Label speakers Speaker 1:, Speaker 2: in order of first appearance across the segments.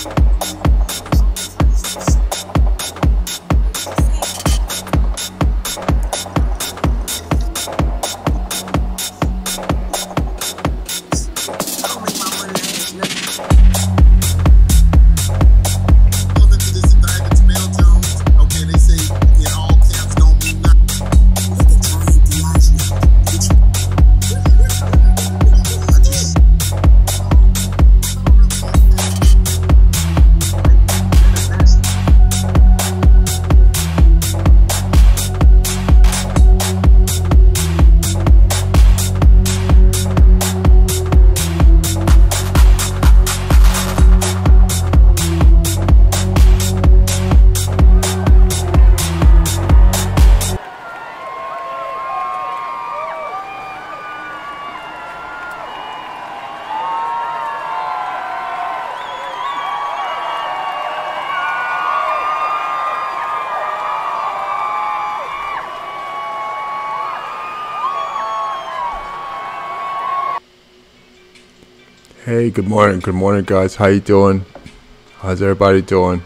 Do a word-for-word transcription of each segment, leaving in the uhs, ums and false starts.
Speaker 1: Hey, good morning, good morning guys, how you doing? How's everybody doing?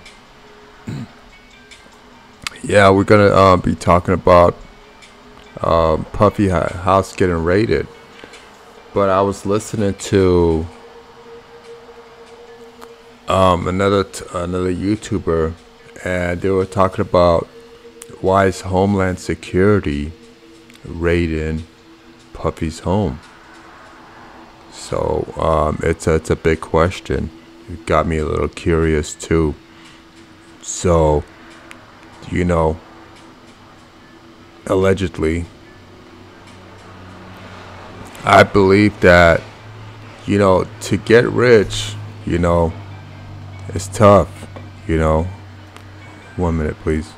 Speaker 1: Yeah, we're gonna uh, be talking about uh, Puffy House getting raided. But I was listening to um, another t another YouTuber, and they were talking about why is Homeland Security raiding Puffy's home. So um, it's a, it's a big question. It got me a little curious too. So, you know, allegedly, I believe that, you know, to get rich, you know, it's tough, you know. One minute, please.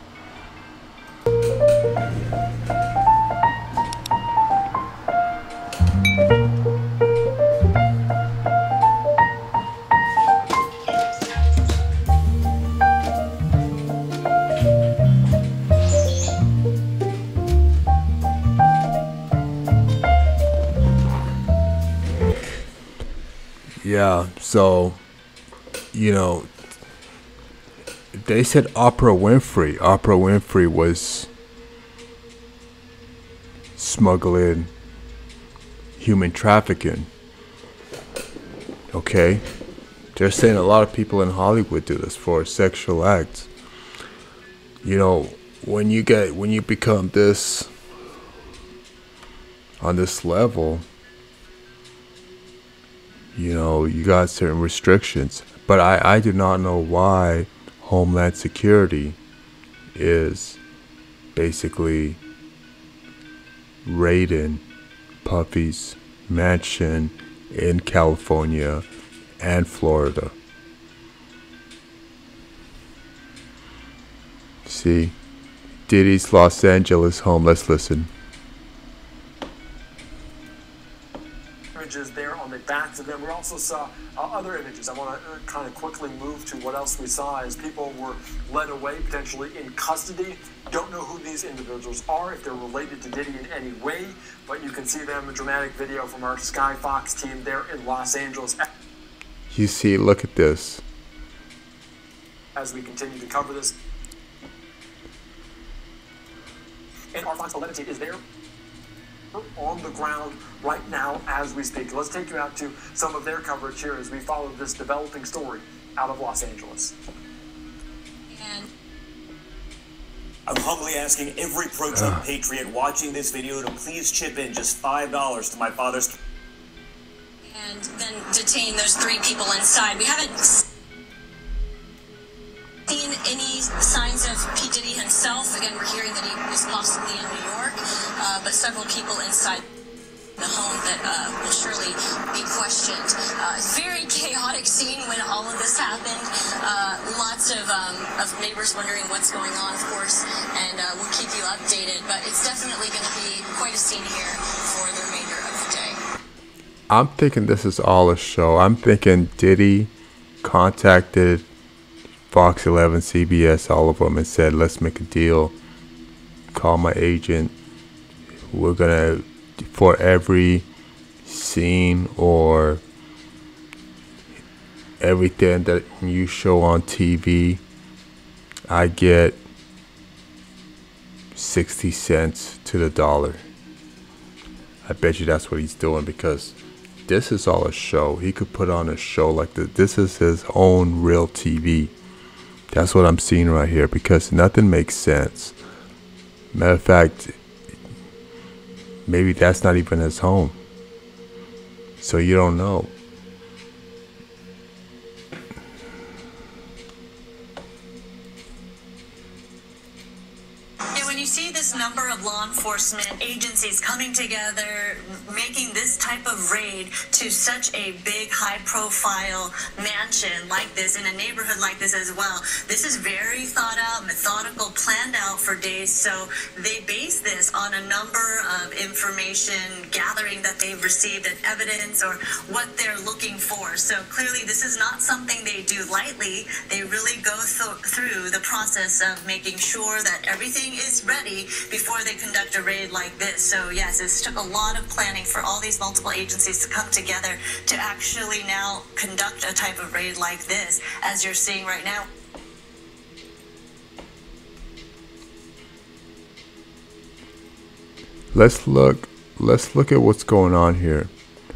Speaker 1: Yeah, so, you know, they said Oprah Winfrey. Oprah Winfrey was smuggling human trafficking. Okay? They're saying a lot of people in Hollywood do this for sexual acts. You know, when you get, when you become this, on this level, you know, you got certain restrictions. But I, I do not know why Homeland Security is basically raiding Puffy's mansion in California and Florida. See, Diddy's Los Angeles home. Let's listen.
Speaker 2: Images there on the backs of them. We also saw uh, other images. I want to uh, kind of quickly move to what else we saw as people were led away, potentially in custody. Don't know who these individuals are, if they're related to Diddy in any way, but you can see them, a dramatic video from our Sky Fox team there in Los Angeles.
Speaker 1: You see, look at this.
Speaker 2: As we continue to cover this. And our Fox eleven team is there on the ground right now as we speak. Let's take you out to some of their coverage here as we follow this developing story out of Los Angeles.
Speaker 3: And I'm humbly asking every pro-Trump uh. patriot watching this video to please chip in just five dollars to my father's.
Speaker 4: And then detain those three people inside. We haven't seen any signs of P. Diddy himself. Again, we're hearing that he was possibly in New York, uh, but several people inside the home that uh, will surely be questioned. Uh, very chaotic scene when all of this happened. Uh, lots of, um, of neighbors wondering what's going on, of course, and uh, we'll keep you updated. But it's definitely going to be quite a scene here for the remainder of the day.
Speaker 1: I'm thinking this is all a show. I'm thinking Diddy contacted Fox eleven, C B S, all of them, and said, let's make a deal. Call my agent. We're gonna, for every scene or everything that you show on T V, I get sixty cents to the dollar. I bet you that's what he's doing, because this is all a show. He could put on a show like this. This is his own real T V. That's what I'm seeing right here, because nothing makes sense. Matter of fact, maybe that's not even his home. So you don't know.
Speaker 4: When you see this number of law enforcement agencies coming together, making this type of raid to such a big, high-profile mansion like this, in a neighborhood like this as well, this is very thought out, methodical, planned out for days. So they base this on a number of information gathering that they've received and evidence, or what they're looking for. So clearly this is not something they do lightly. They really go th- through the process of making sure that everything is ready before they conduct a raid like this. So yes, this took a lot of planning for all these multiple agencies to come together to actually now conduct a type of raid like this, as you're seeing right now.
Speaker 1: Let's look let's look at what's going on here.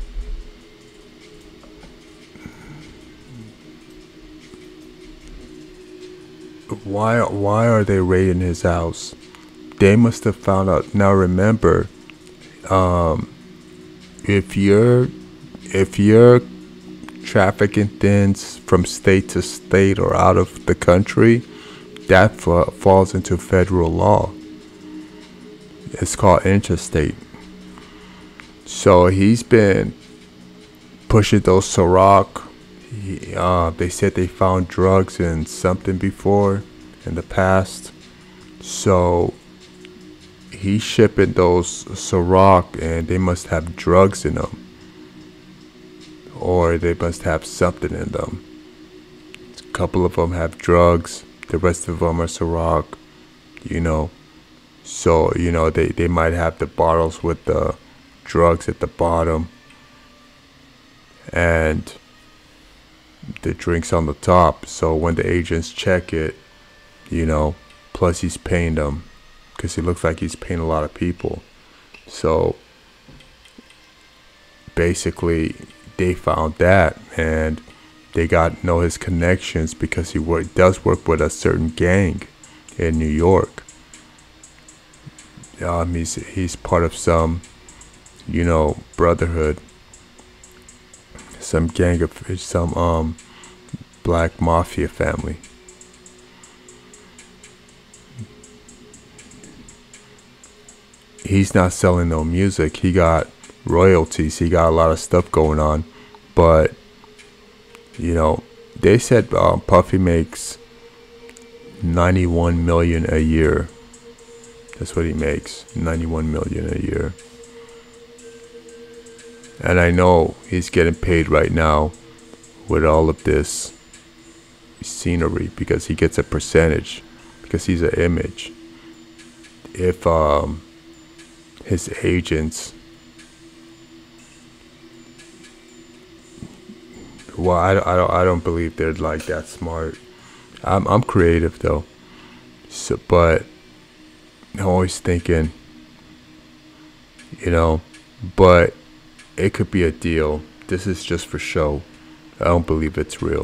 Speaker 1: Why why are they raiding his house? They must have found out. Now remember, um, if you're if you're trafficking things from state to state or out of the country, that fa- falls into federal law. It's called interstate. So he's been pushing those Ciroc. He, uh, they said they found drugs in something before in the past. So he's shipping those Ciroc, and they must have drugs in them, or they must have something in them. A couple of them have drugs, the rest of them are Ciroc, you know. So, you know, they, they might have the bottles with the drugs at the bottom and the drinks on the top. So when the agents check it, you know, plus he's paying them, because he looks like he's paying a lot of people. So basically they found that, and they got know his connections, because he work, does work with a certain gang in New York. Um, he's he's part of some, you know, brotherhood, some gang of some um black mafia family. He's not selling no music. He got royalties. He got a lot of stuff going on, but you know, they said uh, Puffy makes ninety-one million a year. That's what he makes, ninety-one million a year. And I know he's getting paid right now with all of this scenery, because he gets a percentage, because he's an image. If um, his agents, well, I, I don't I don't believe they're like that smart. I'm I'm creative though, so but. I'm always thinking, you know, but it could be a deal. This is just for show. I don't believe it's real.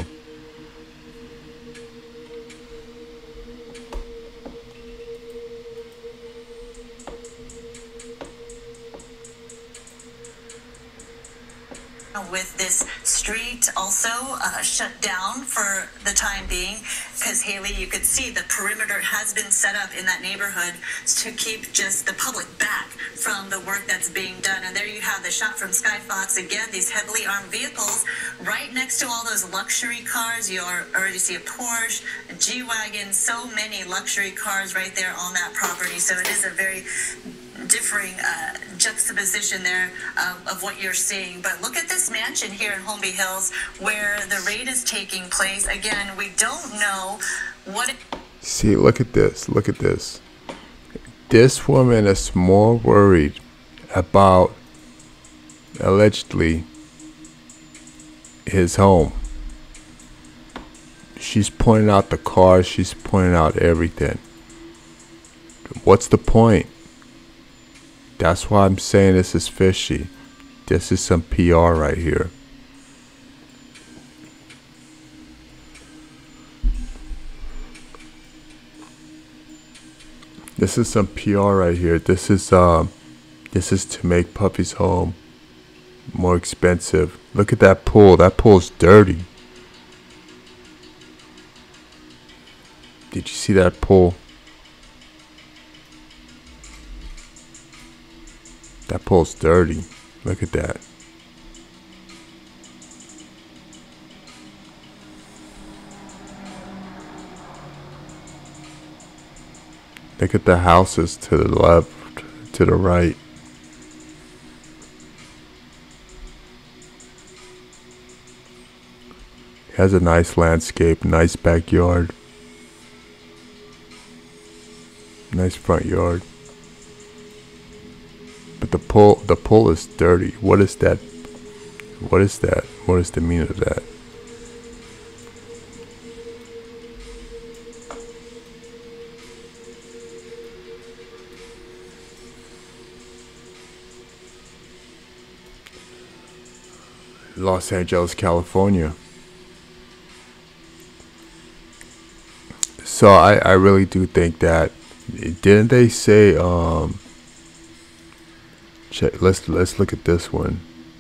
Speaker 4: With this street also uh, shut down for the time being, because Haley, you could see the perimeter has been set up in that neighborhood to keep just the public back from the work that's being done. And there you have the shot from Skyfox. Again, these heavily armed vehicles right next to all those luxury cars. You already see a Porsche, a G-Wagon, so many luxury cars right there on that property. So it is a very differing uh, juxtaposition there uh, of what you're seeing. But look at this mansion here in Holmby Hills where the raid is taking place. Again, we don't know what it...
Speaker 1: See, look at this. Look at this. This woman is more worried about, allegedly, his home She's pointing out the cars. She's pointing out everything. What's the point? That's why I'm saying this is fishy. This is some P R right here. This is some P R right here. This is um, this is to make Puffy's home more expensive. Look at that pool. That pool's dirty. Did you see that pool? That pool's dirty. Look at that. Look at the houses to the left, to the right. It has a nice landscape, nice backyard. Nice front yard. But the pool, the pool is dirty. What is that? What is that? What is the meaning of that? Los Angeles, California. So I, I really do think that, didn't they say um check, let's let's look at this one.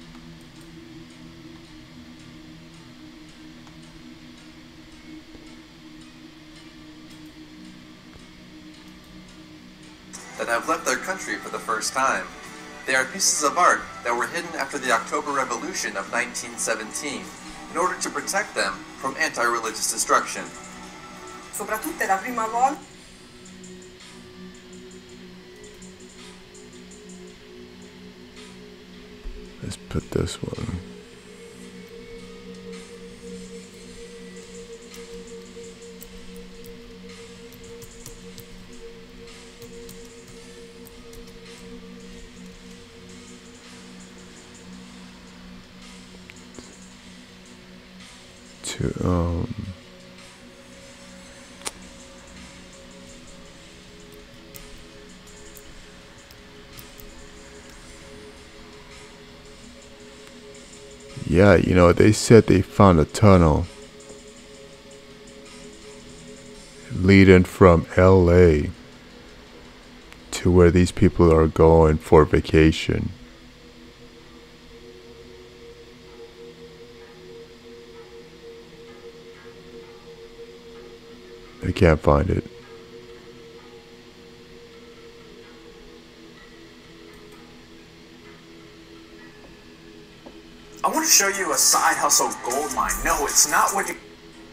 Speaker 5: That have left their country for the first time. They are pieces of art that were hidden after the October Revolution of nineteen seventeen in order to protect them from anti-religious destruction.
Speaker 6: Soprattutto è la prima volta.
Speaker 1: Let's put this one. To um Yeah, you know, they said they found a tunnel leading from L A to where these people are going for vacation. They can't find it.
Speaker 2: I want to show you a side hustle gold mine. No, it's not what you...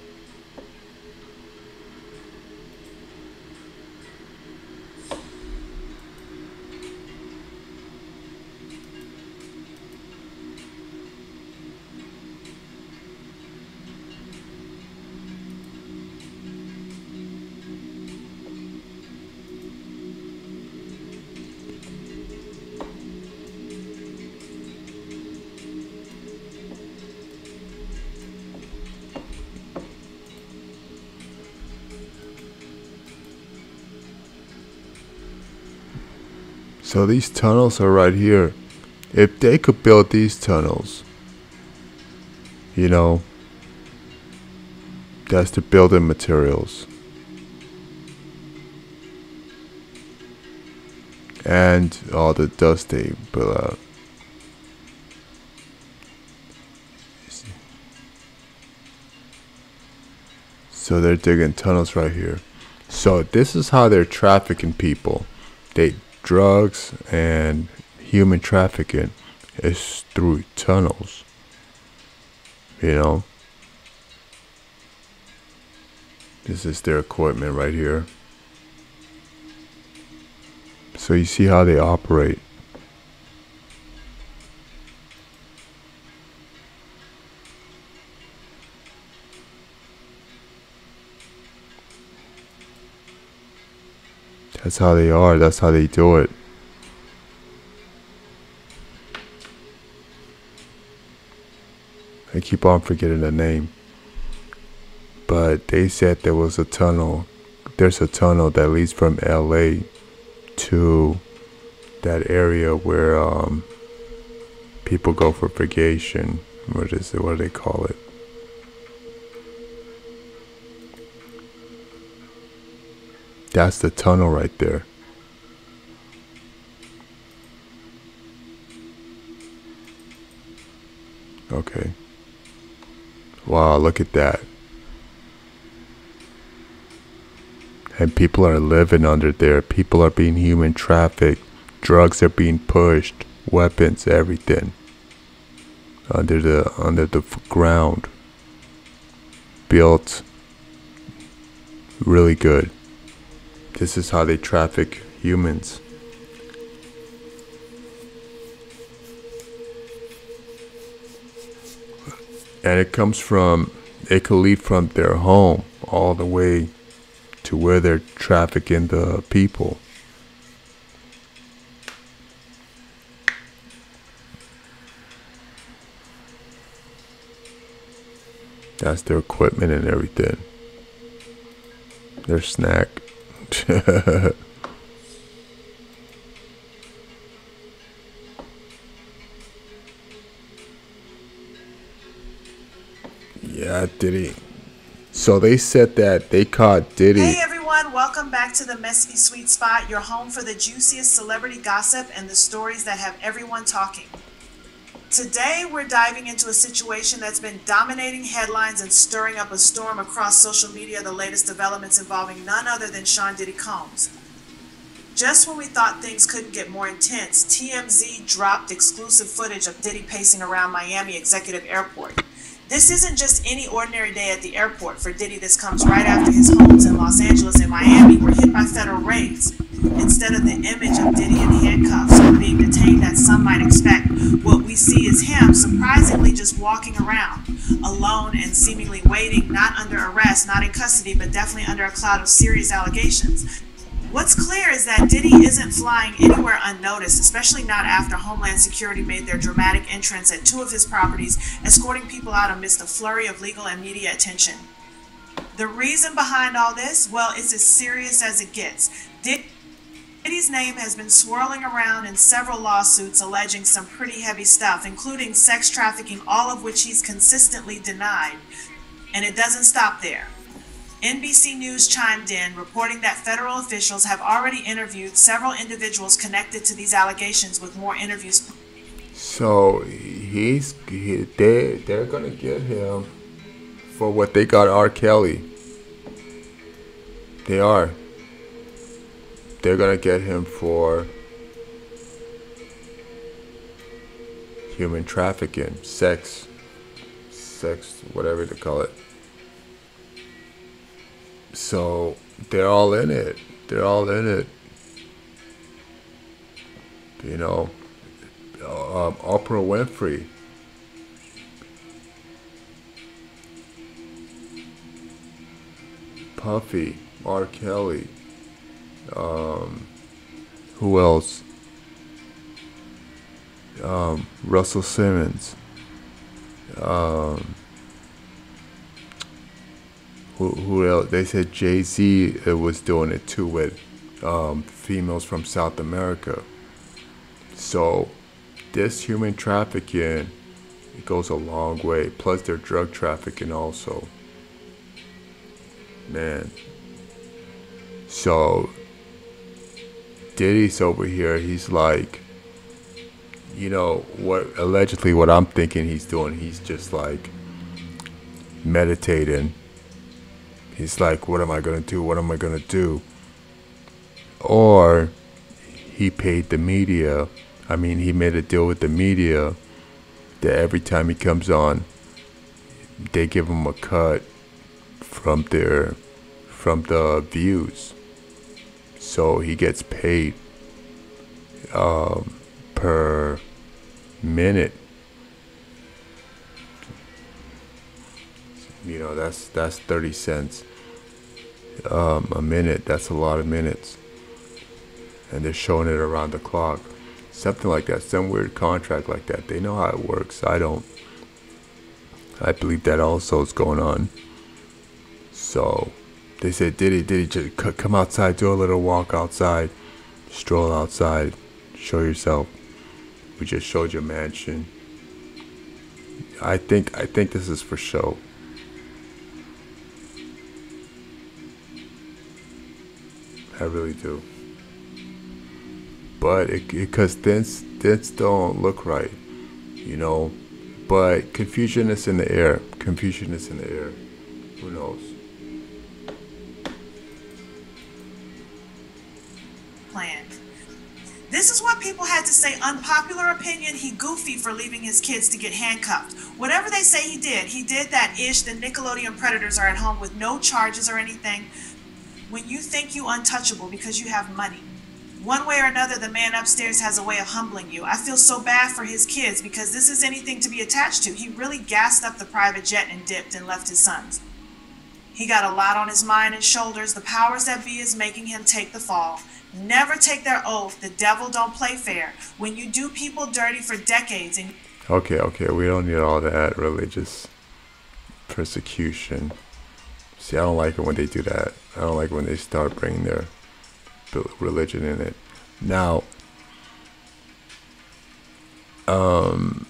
Speaker 1: So these tunnels are right here. If they could build these tunnels, you know, that's the building materials. And all the dust they build out. So they're digging tunnels right here. So this is how they're trafficking people. They drugs and human trafficking is through tunnels. You know, this is their equipment right here. So you see how they operate. That's how they are. That's how they do it. I keep on forgetting the name. but they said there was a tunnel. There's a tunnel that leads from L A to that area where um, people go for vacation. What is it? What do they call it? That's the tunnel right there. Okay. Wow, look at that. And people are living under there. People are being human trafficked. Drugs are being pushed. Weapons, everything. Under the under the ground. Built really good. This is how they traffic humans. And it comes from, it could lead from their home all the way to where they're trafficking the people. That's their equipment and everything. Their snack. Yeah, Diddy. So they said that they caught Diddy.
Speaker 7: Hey everyone, welcome back to the Messy Sweet Spot, your home for the juiciest celebrity gossip and the stories that have everyone talking. Today we're diving into a situation that's been dominating headlines and stirring up a storm across social media, the latest developments involving none other than Sean Diddy Combs. Just when we thought things couldn't get more intense, T M Z dropped exclusive footage of Diddy pacing around Miami Executive Airport. This isn't just any ordinary day at the airport for Diddy. This comes right after his homes in Los Angeles and Miami were hit by federal raids. Instead of the image of Diddy in handcuffs or being detained that some might expect, what we see is him surprisingly just walking around, alone and seemingly waiting, not under arrest, not in custody, but definitely under a cloud of serious allegations. What's clear is that Diddy isn't flying anywhere unnoticed, especially not after Homeland Security made their dramatic entrance at two of his properties, escorting people out amidst a flurry of legal and media attention. The reason behind all this, well, it's as serious as it gets. Diddy's name has been swirling around in several lawsuits alleging some pretty heavy stuff, including sex trafficking, all of which he's consistently denied. And it doesn't stop there. N B C News chimed in, reporting that federal officials have already interviewed several individuals connected to these allegations, with more interviews.
Speaker 1: So he's he, they they're gonna get him for what they got R. Kelly. They are. They're gonna get him for human trafficking, sex, sex, whatever they call it. So they're all in it. They're all in it. You know, um, Oprah Winfrey. Puffy, R. Kelly. Um, who else? Um, Russell Simmons. Um, Who, who else? They said Jay-Z was doing it too with um, females from South America. So this human trafficking, it goes a long way. Plus they're drug trafficking also. Man. So Diddy's over here. He's like, you know, what allegedly what I'm thinking he's doing. He's just like meditating. He's like, what am I going to do? What am I going to do? Or he paid the media. I mean, he made a deal with the media that every time he comes on, they give him a cut from their, from the views. So he gets paid um, per minute. You know, that's that's thirty cents um, a minute. That's a lot of minutes. And they're showing it around the clock. Something like that. Some weird contract like that. They know how it works. I don't. I believe that also is going on. So they said, Diddy, Diddy, just c- come outside, do a little walk outside, stroll outside, show yourself. We just showed your mansion. I think I think this is for show. I really do. But it because things things don't look right, you know. But confusion is in the air. Confusion is in the air. Who knows?
Speaker 7: Plan. This is what people had to say. Unpopular opinion, he goofy for leaving his kids to get handcuffed. Whatever they say he did, he did that ish. The Nickelodeon predators are at home with no charges or anything. When you think you untouchable because you have money. One way or another, the man upstairs has a way of humbling you. I feel so bad for his kids because this is anything to be attached to. He really gassed up the private jet and dipped and left his sons. He got a lot on his mind and shoulders. The powers that be is making him take the fall. Never take their oath. The devil don't play fair. When you do people dirty for decades and...
Speaker 1: Okay, okay, we don't need all that religious persecution. See, I don't like it when they do that. I don't like when they start bringing their religion in it. Now, um,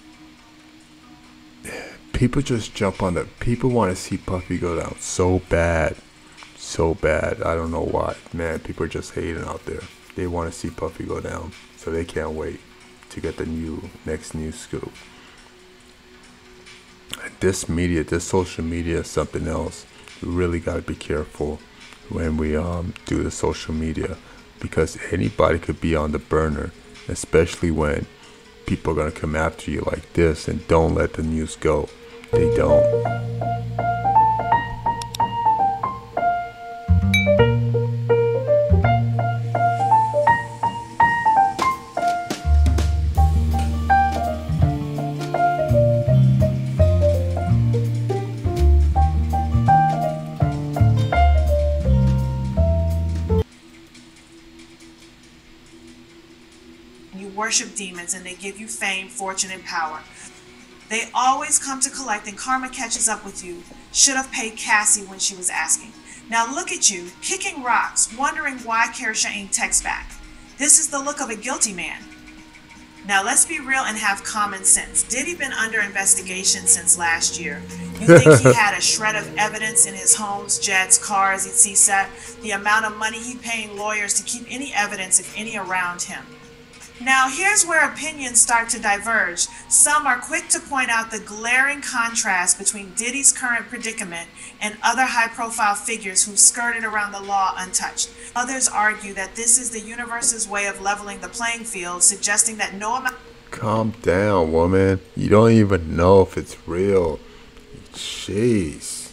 Speaker 1: people just jump on the... People want to see Puffy go down so bad. So bad. I don't know why. Man, people are just hating out there. They want to see Puffy go down. So they can't wait to get the new next news scoop. This media, this social media is something else. We really got to be careful when we um do the social media, because anybody could be on the burner, especially when people are going to come after you like this and don't let the news go. They don't.
Speaker 7: Worship demons and they give you fame, fortune, and power. They always come to collect and karma catches up with you. Should have paid Cassie when she was asking. Now look at you, kicking rocks, wondering why Kersha ain't text back. This is the look of a guilty man. Now let's be real and have common sense. Diddy been under investigation since last year. You think he had a shred of evidence in his homes, jets, cars, et cetera? The amount of money he paying lawyers to keep any evidence, if any, around him. Now, here's where opinions start to diverge. Some are quick to point out the glaring contrast between Diddy's current predicament and other high-profile figures who skirted around the law untouched. Others argue that this is the universe's way of leveling the playing field, suggesting that no amount...
Speaker 1: Calm down, woman. You don't even know if it's real. Jeez.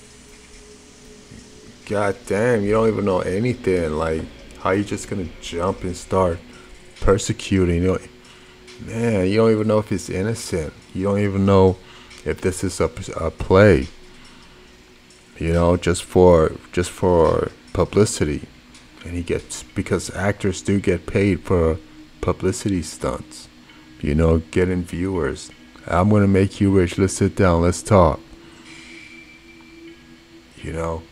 Speaker 1: God damn, you don't even know anything. Like, how you just gonna jump and start persecuting? You know, man, you don't even know if it's innocent. You don't even know if this is a, a play, you know, just for just for publicity. And he gets, because actors do get paid for publicity stunts, you know, getting viewers. I'm gonna make you rich, let's sit down, let's talk, you know,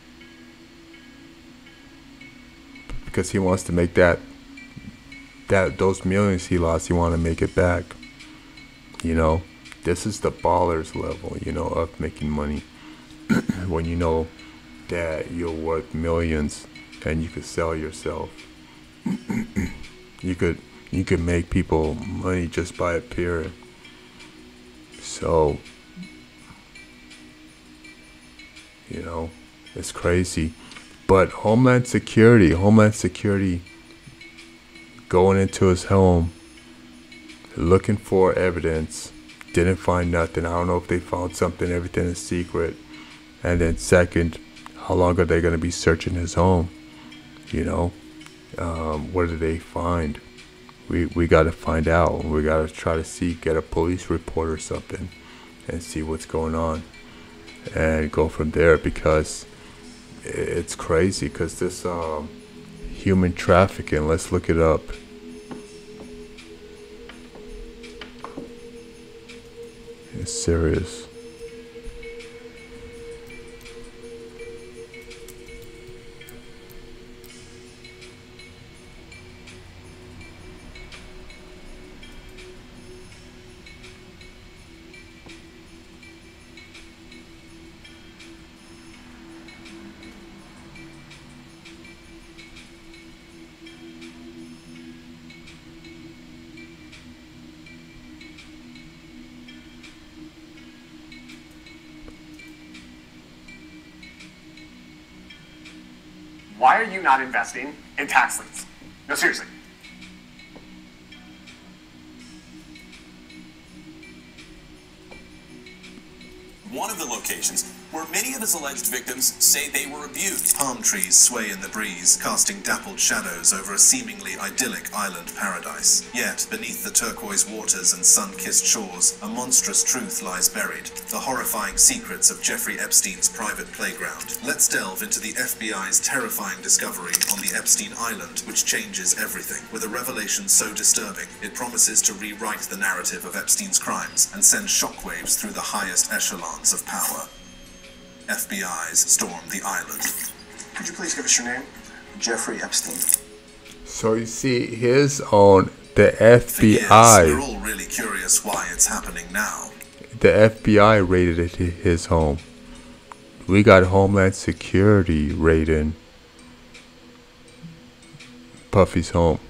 Speaker 1: because he wants to make that that those millions he lost, he want to make it back. You know, this is the ballers level, you know, of making money. When you know that you're worth millions and you could sell yourself. you could you could make people money just by appearing. So, you know, it's crazy. But Homeland Security, Homeland Security going into his home, looking for evidence, didn't find nothing. I don't know if they found something, everything is secret. And then second, how long are they going to be searching his home? You know, um, what did they find? We we got to find out. We got to try to see, get a police report or something and see what's going on and go from there, because it's crazy. Because this um, human trafficking, let's look it up. It's serious.
Speaker 2: why are you not investing in tax liens? No, seriously.
Speaker 3: One of the locations where many of his alleged victims say they were abused.
Speaker 8: Palm trees sway in the breeze, casting dappled shadows over a seemingly idyllic island paradise. Yet, beneath the turquoise waters and sun-kissed shores, a monstrous truth lies buried. The horrifying secrets of Jeffrey Epstein's private playground. Let's delve into the F B I's terrifying discovery on the Epstein Island, which changes everything. With a revelation so disturbing, it promises to rewrite the narrative of Epstein's crimes and send shockwaves through the highest echelons of power. F B I's storm the island.
Speaker 2: Could you please give us your name? Jeffrey Epstein.
Speaker 1: So you see, his own, the F B I.
Speaker 8: For years, we're all really curious why it's happening now.
Speaker 1: The F B I raided his home. We got Homeland Security raiding Puffy's home.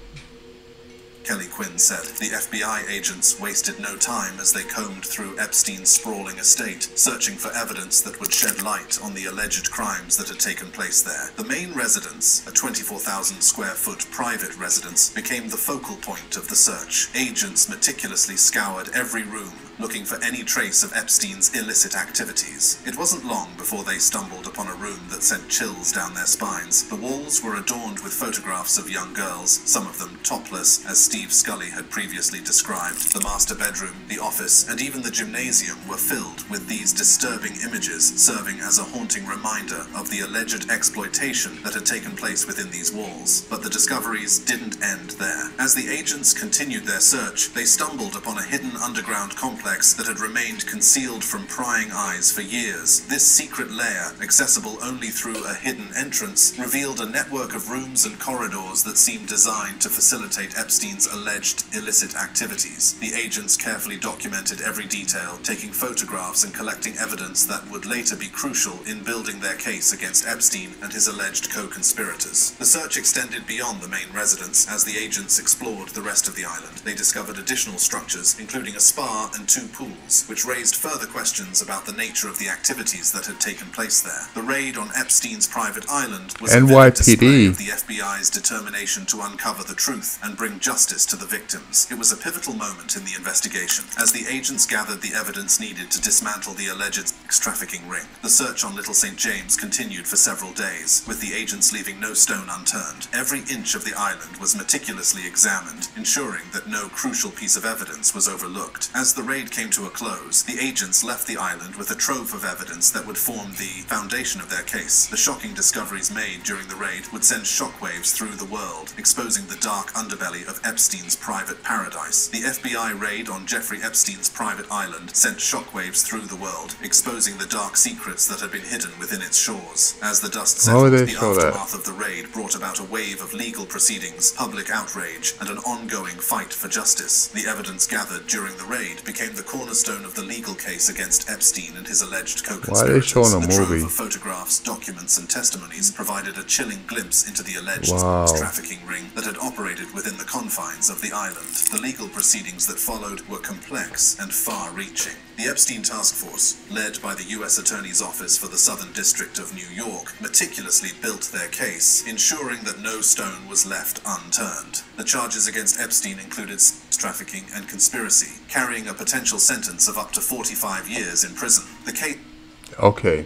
Speaker 8: Kelly Quinn said the F B I agents wasted no time as they combed through Epstein's sprawling estate, searching for evidence that would shed light on the alleged crimes that had taken place there. The main residence, a twenty-four thousand square foot private residence, became the focal point of the search. Agents meticulously scoured every room, looking for any trace of Epstein's illicit activities. It wasn't long before they stumbled upon a room that sent chills down their spines. The walls were adorned with photographs of young girls, some of them topless, as Steve Scully had previously described. The master bedroom, the office, and even the gymnasium were filled with these disturbing images, serving as a haunting reminder of the alleged exploitation that had taken place within these walls. But the discoveries didn't end there. As the agents continued their search, they stumbled upon a hidden underground complex that had remained concealed from prying eyes for years. This secret lair, accessible only through a hidden entrance, revealed a network of rooms and corridors that seemed designed to facilitate Epstein's alleged illicit activities. The agents carefully documented every detail, taking photographs and collecting evidence that would later be crucial in building their case against Epstein and his alleged co-conspirators. The search extended beyond the main residence. As the agents explored the rest of the island, they discovered additional structures, including a spa and two pools, which raised further questions about the nature of the activities that had taken place there. The raid on Epstein's private island was a vivid display of the F B I's determination to uncover the truth and bring justice to the victims. It was a pivotal moment in the investigation, as the agents gathered the evidence needed to dismantle the alleged sex trafficking ring. The search on Little Saint James continued for several days, with the agents leaving no stone unturned. Every inch of the island was meticulously examined, ensuring that no crucial piece of evidence was overlooked. As the raid came to a close, the agents left the island with a trove of evidence that would form the foundation of their case. The shocking discoveries made during the raid would send shockwaves through the world, exposing the dark underbelly of Epstein's private paradise. The F B I raid on Jeffrey Epstein's private island sent shockwaves through the world, exposing the dark secrets that had been hidden within its shores. As the dust settled, the aftermath of the raid brought about a wave of legal proceedings, public outrage, and an ongoing fight for justice. The evidence gathered during the raid became the cornerstone of the legal case against Epstein and his alleged co-conspirators.
Speaker 1: Why are they showing a
Speaker 8: the
Speaker 1: movie?
Speaker 8: trove of photographs, documents, and testimonies provided a chilling glimpse into the alleged
Speaker 1: wow.
Speaker 8: trafficking ring that had operated within the confines of the island. The legal proceedings that followed were complex and far-reaching. The Epstein Task Force, led by the U S Attorney's Office for the Southern District of New York, meticulously built their case, ensuring that no stone was left unturned. The charges against Epstein included sex trafficking and conspiracy, carrying a potential sentence of up to forty-five years in prison. The case...
Speaker 1: Okay.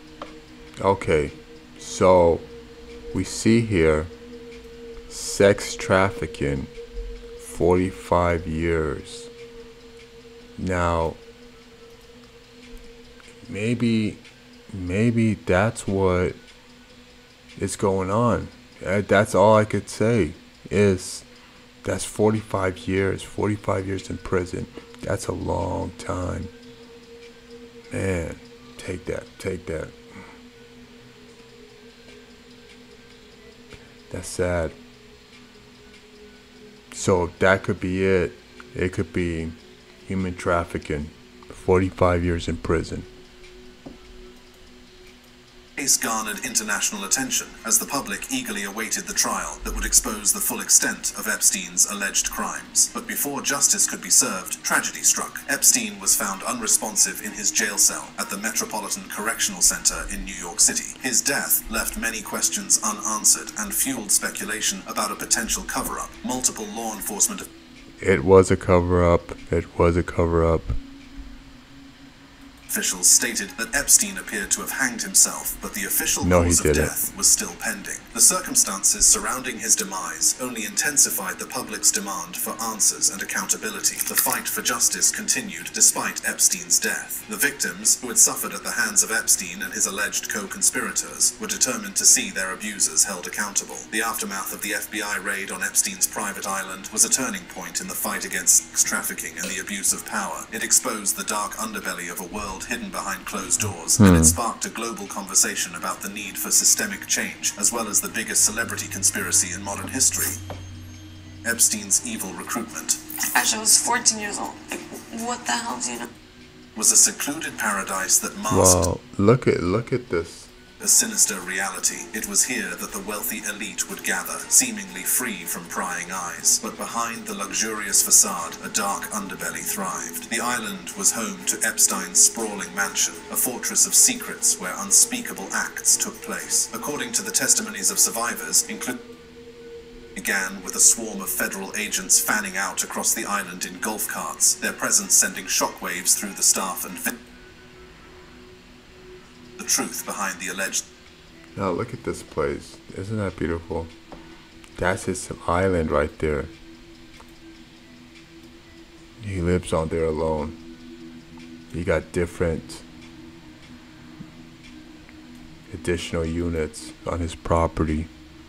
Speaker 1: Okay. So, we see here, sex trafficking, forty-five years. Now, maybe, maybe that's what is going on. Uh, That's all I could say is that's forty-five years, forty-five years in prison. That's a long time. Man, take that, take that. That's sad. So that could be it. It could be human trafficking, forty-five years in prison.
Speaker 8: case garnered international attention as the public eagerly awaited the trial that would expose the full extent of Epstein's alleged crimes. But before justice could be served, tragedy struck. Epstein was found unresponsive in his jail cell at the Metropolitan Correctional Center in New York City. His death left many questions unanswered and fueled speculation about a potential cover-up. Multiple law enforcement...
Speaker 1: It was a cover-up. It was a cover-up.
Speaker 8: Officials stated that Epstein appeared to have hanged himself, but the official
Speaker 1: no,
Speaker 8: cause
Speaker 1: he
Speaker 8: of
Speaker 1: didn't.
Speaker 8: death was still pending. The circumstances surrounding his demise only intensified the public's demand for answers and accountability. The fight for justice continued despite Epstein's death. The victims, who had suffered at the hands of Epstein and his alleged co-conspirators, were determined to see their abusers held accountable. The aftermath of the F B I raid on Epstein's private island was a turning point in the fight against sex trafficking and the abuse of power. It exposed the dark underbelly of a world hidden behind closed doors,
Speaker 1: hmm.
Speaker 8: and it sparked a global conversation about the need for systemic change, as well as the biggest celebrity conspiracy in modern history, Epstein's evil recruitment.
Speaker 6: Actually, I was fourteen years old. Like, what the hell do you know?
Speaker 8: Was a secluded paradise that masked
Speaker 1: Wow, look at look at this.
Speaker 8: a sinister reality. It was here that the wealthy elite would gather, seemingly free from prying eyes. But behind the luxurious facade, a dark underbelly thrived. The island was home to Epstein's sprawling mansion, a fortress of secrets where unspeakable acts took place. According to the testimonies of survivors, including began with a swarm of federal agents fanning out across the island in golf carts, their presence sending shockwaves through the staff and vi- the truth behind the alleged...
Speaker 1: Now look at this place. Isn't that beautiful? That's his island right there. He lives on there alone. He got different additional units on his property.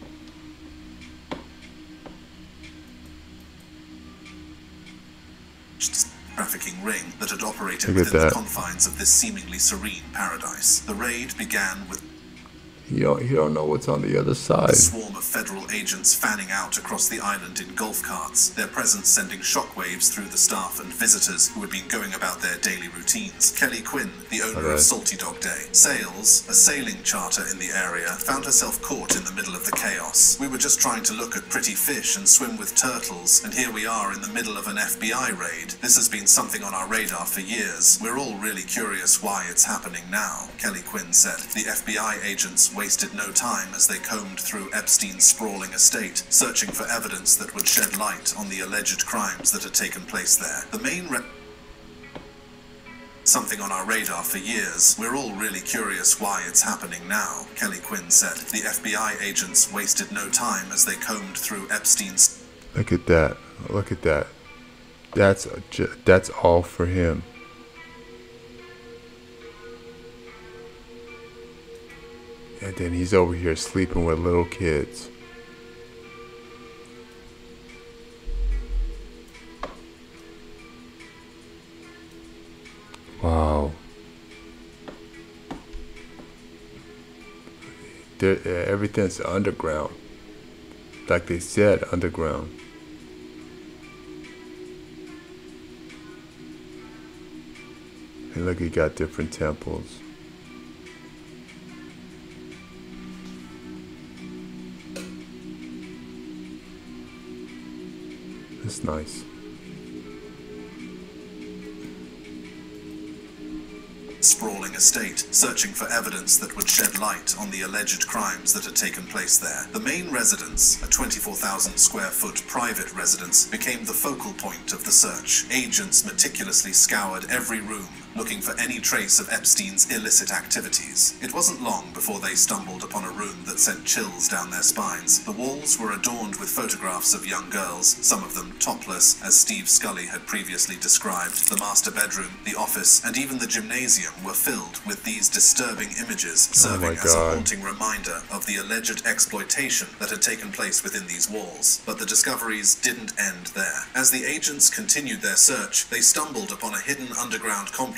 Speaker 8: trafficking ring that had operated
Speaker 1: Look at
Speaker 8: within the
Speaker 1: that.
Speaker 8: confines of this seemingly serene paradise. The raid began with
Speaker 1: You don't, you don't know what's on the other side.
Speaker 8: a swarm of federal agents fanning out across the island in golf carts, their presence sending shockwaves through the staff and visitors who had been going about their daily routines. Kelly Quinn, the owner
Speaker 1: Okay.
Speaker 8: of Salty Dog Day Sales, a sailing charter in the area, found herself caught in the middle of the chaos. We were just trying to look at pretty fish and swim with turtles, and here we are in the middle of an F B I raid. This has been something on our radar for years. We're all really curious why it's happening now, Kelly Quinn said. The F B I agents wasted no time as they combed through Epstein's sprawling estate, searching for evidence that would shed light on the alleged crimes that had taken place there. The main re- Something on our radar for years. We're all really curious why it's happening now, Kelly Quinn said. The F B I agents wasted no time as they combed through Epstein's...
Speaker 1: Look at that. Look at that. That's ju- that's all for him. And then he's over here sleeping with little kids. Wow. There, uh, everything's underground. Like they said, underground. And look, he got different temples. That's nice.
Speaker 8: sprawling estate, searching for evidence that would shed light on the alleged crimes that had taken place there. The main residence, a twenty-four thousand square foot private residence, became the focal point of the search. Agents meticulously scoured every room, looking for any trace of Epstein's illicit activities. It wasn't long before they stumbled upon a room that sent chills down their spines. The walls were adorned with photographs of young girls, some of them topless, as Steve Scully had previously described. The master bedroom, the office, and even the gymnasium were filled with these disturbing images, serving
Speaker 1: my
Speaker 8: as a
Speaker 1: God.
Speaker 8: haunting reminder of the alleged exploitation that had taken place within these walls. But the discoveries didn't end there. As the agents continued their search, they stumbled upon a hidden underground complex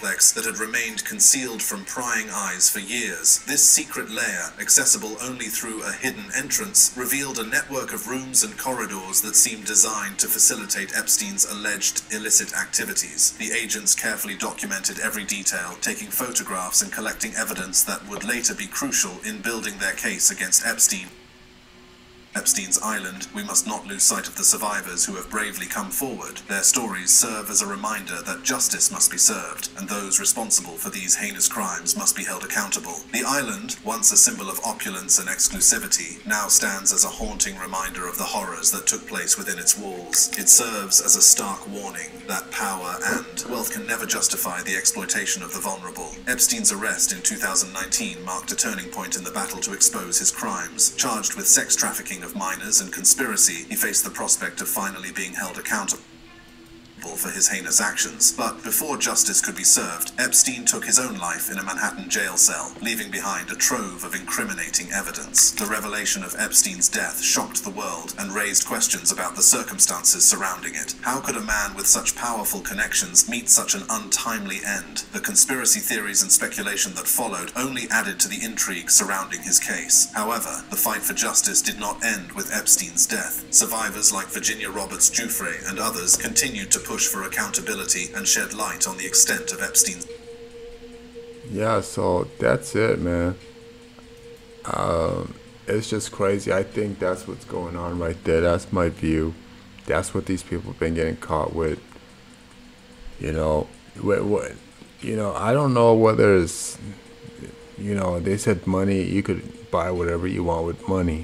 Speaker 8: complex that had remained concealed from prying eyes for years. This secret lair, accessible only through a hidden entrance, revealed a network of rooms and corridors that seemed designed to facilitate Epstein's alleged illicit activities. The agents carefully documented every detail, taking photographs and collecting evidence that would later be crucial in building their case against Epstein. Epstein's Island, we must not lose sight of the survivors who have bravely come forward. Their stories serve as a reminder that justice must be served, and those responsible for these heinous crimes must be held accountable. The island, once a symbol of opulence and exclusivity, now stands as a haunting reminder of the horrors that took place within its walls. It serves as a stark warning that power and wealth can never justify the exploitation of the vulnerable. Epstein's arrest in two thousand nineteen marked a turning point in the battle to expose his crimes. Charged with sex trafficking of minors and conspiracy, he faced the prospect of finally being held accountable for his heinous actions. But before justice could be served, Epstein took his own life in a Manhattan jail cell, leaving behind a trove of incriminating evidence. The revelation of Epstein's death shocked the world and raised questions about the circumstances surrounding it. How could a man with such powerful connections meet such an untimely end? The conspiracy theories and speculation that followed only added to the intrigue surrounding his case. However, the fight for justice did not end with Epstein's death. Survivors like Virginia Roberts Giuffre and others continued to push for accountability and shed light on the extent of Epstein's.
Speaker 1: Yeah, so that's it, man. Um, it's just crazy. I think that's what's going on right there. That's my view. That's what these people have been getting caught with. You know, what, what, you know, I don't know whether it's, you know, they said money, you could buy whatever you want with money.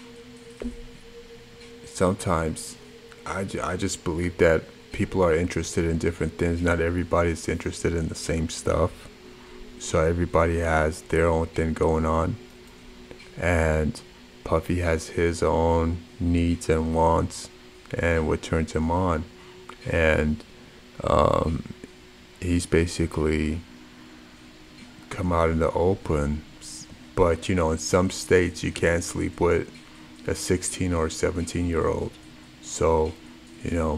Speaker 1: Sometimes I, I just believe that people are interested in different things. Not everybody's interested in the same stuff. So everybody has their own thing going on. And Puffy has his own needs and wants and what turns him on. And um, he's basically come out in the open. But, you know, in some states you can't sleep with a sixteen or seventeen year old. So, you know.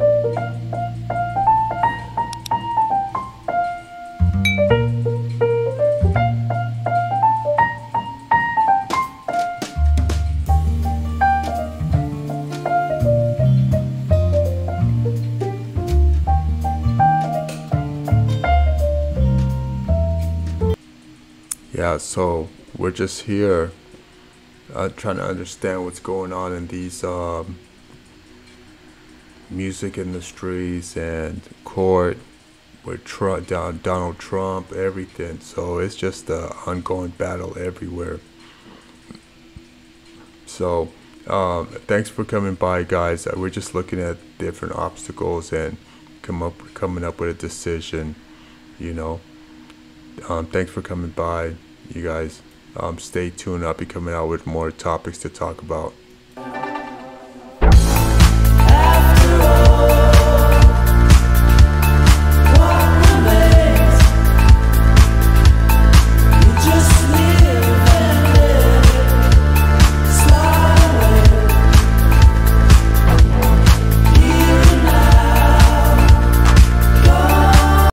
Speaker 1: Yeah, so we're just here uh, trying to understand what's going on in these um, music industries and court with Trump, Donald Trump, everything. So it's just an ongoing battle everywhere. So um, thanks for coming by, guys. We're just looking at different obstacles and come up coming up with a decision, you know. Um, thanks for coming by, you guys. Um, stay tuned. I'll be coming out with more topics to talk about.